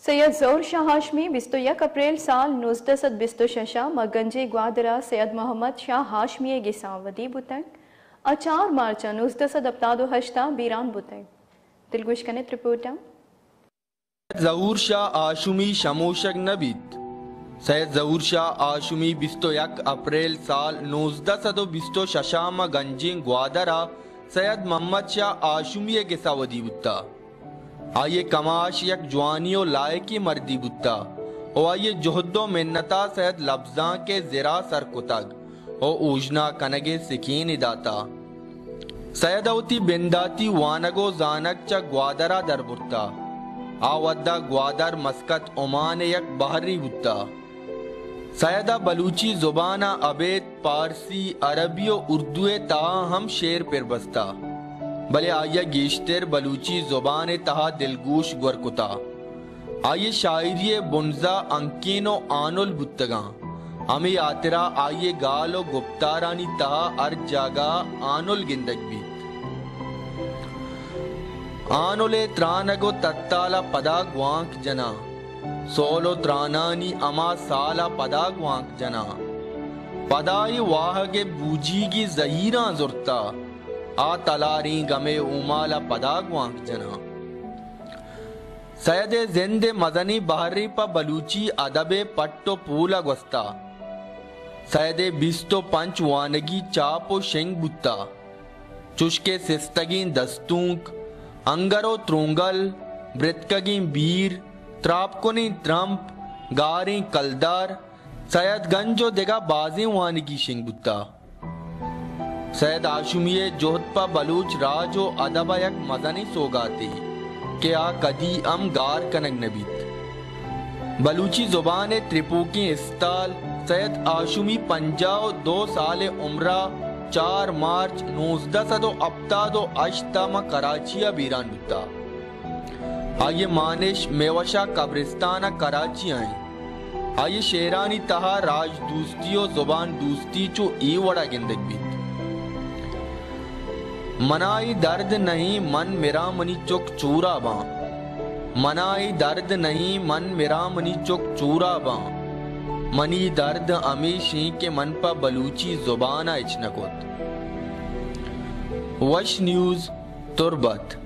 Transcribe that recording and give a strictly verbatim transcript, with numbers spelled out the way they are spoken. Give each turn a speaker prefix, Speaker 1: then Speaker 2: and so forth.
Speaker 1: سید ظہور شاہ ہاشمی بیست و یک اپریل سال نوزدہ سد بیست و ششا مگنجے گوادرا سید محمد شاہ ہاشمی گسان ودی بوتنگ اچار مارچا نوزدہ سد اپتاد و ہشتا بیران بوتنگ دلگوش کنت رپورٹا
Speaker 2: سید ظہور شاہ ہاشمی شموشک نبیت سید ظہور شاہ ہاشمی بیست و یک اپریل سال نوزدہ سد و بیست و ششا مگنجے گوادرا سید محمد شاہ ہاشمی گسان ودی بوتا آئیے کماش یک جوانی و لائقی مردی بوتا او آئیے جہد و منتا سید لفظاں کے زرا سر کتگ او اوجنا کنگے سکین داتا سید اوتی بنداتی وانگو زانک چا گوادرا در برتا آودہ گوادر مسکت عمان یک بحری بوتا سیدہ بلوچی زبانہ عبید پارسی عربی و اردو تاہم شیر پر بستا بلے آئیے گیشتر بلوچی زبان تہا دلگوش گورکتا آئیے شاعری بنزا انکین و آنول بتگاں ہمیں آترا آئیے گال و گپتارانی تہا ار جاگا آنول گندگ بیت آنول ترانگو تتالا پدا گوانک جنا سولو ترانانی اما سالا پدا گوانک جنا پدائی واہگ بوجی کی زہیران زرتا آ تلاری گمے اومالا پدا گوانک جنا سید زند مدنی بحری پا بلوچی ادب پٹو پولا گوستا سید بیستو پنچ وانگی چاپ و شنگ بوتا چشکے سستگین دستونک انگرو ترونگل برتکگین بیر تراپ کنین ترمپ گارین کلدار سید گنجو دگا بازی وانگی شنگ بوتا سید ہاشمی جوہد پا بلوچ راج و ادبا یک مدنی سوگاتی کہ آ کدی ام گار کنگ نبیت بلوچی زبان ترپوکی استال سید ہاشمی پنجاو دو سال عمرہ چار مارچ نوزدہ سدو اپتاد و اشتام کراچیا بیران بتا آئیے مانش میوشا قبرستانہ کراچی آئیں آئیے شیرانی تہا راج دوستی و زبان دوستی چو ای وڑا گندگ بیت منائی درد نہیں من میرا منی چک چورا باں منائی درد نہیں من میرا منی چک چورا باں منی درد امیشی کے من پا بلوچی زبانہ اچنکوت وش نیوز تربت